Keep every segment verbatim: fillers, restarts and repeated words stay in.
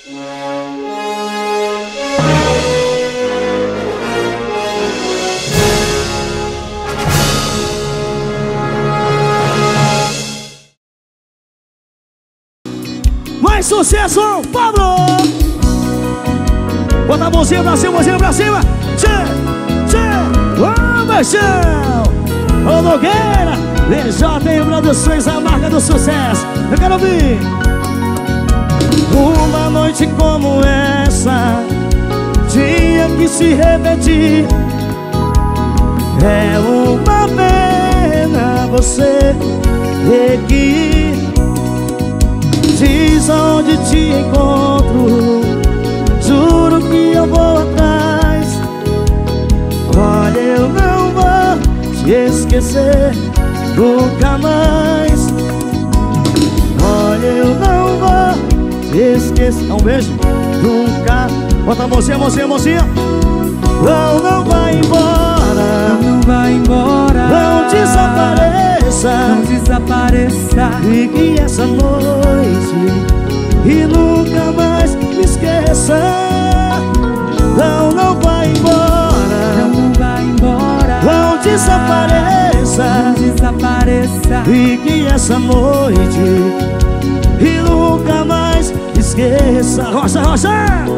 Mais sucesso, Pablo! Bota a mãozinha pra cima, mãozinha pra cima. Tchê, tchê, ô baixão! Ô Nogueira, B J M Produções, a marca do sucesso. Eu quero ouvir. Uma noite como essa, tinha que se repetir. É uma pena você ter que ir. Diz onde te encontro, juro que eu vou atrás. Olha, eu não vou te esquecer nunca mais. Olha, eu não vou te esquecer. Um beijo, nunca. Bota a mãozinha, mãozinha, mãozinha. Não, não vai embora. Não, não vai embora. Não desapareça. Não desapareça. Fique essa noite e nunca mais me esqueça. Não, não vai embora. Não, não vai embora. Não desapareça. Não desapareça. Fique essa noite e nunca mais me esqueça. Rocha, rocha!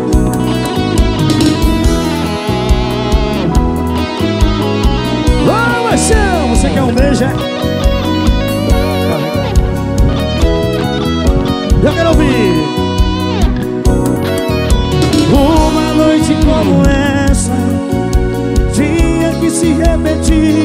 Ô, Marcelo, você quer um beijo, é? Eu quero ouvir. Uma noite como essa tinha que se repetir.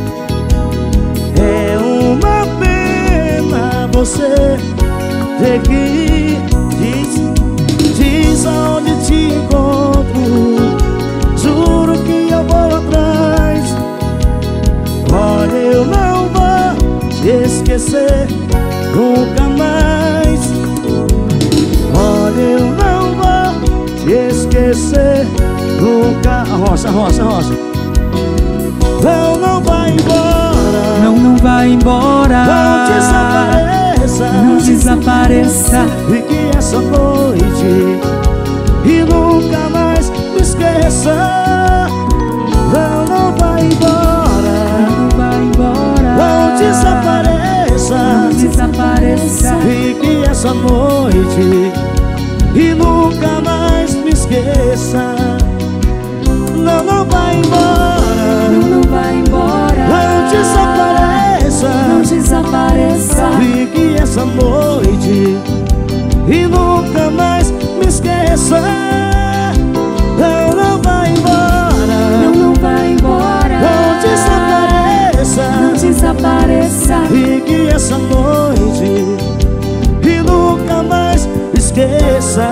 É uma pena você ter que ir. Diz, diz aonde te encontro, juro que eu vou atrás. Olha, eu não vou te esquecer nunca mais. Olha, eu não vou te esquecer nunca. Rocha, rocha, rocha. Não, não vai embora. Não, não vai embora. Não desapareça. Não desapareça. Fique essa noite e nunca mais me esqueça. Não, não vai embora. Não vai embora. Não desapareça. Não desapareça. Fique essa noite e nunca mais me esqueça. Não, não vai embora. Não, não vai embora. Não desapareça. Não desapareça. Fique essa noite e nunca mais me esqueça. Não, não vai embora. Não, não vai embora. Não desapareça. Não desapareça. Fique essa noite e nunca mais esqueça.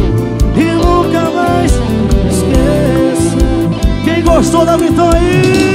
E nunca mais esqueça. Quem gostou da vitória aí?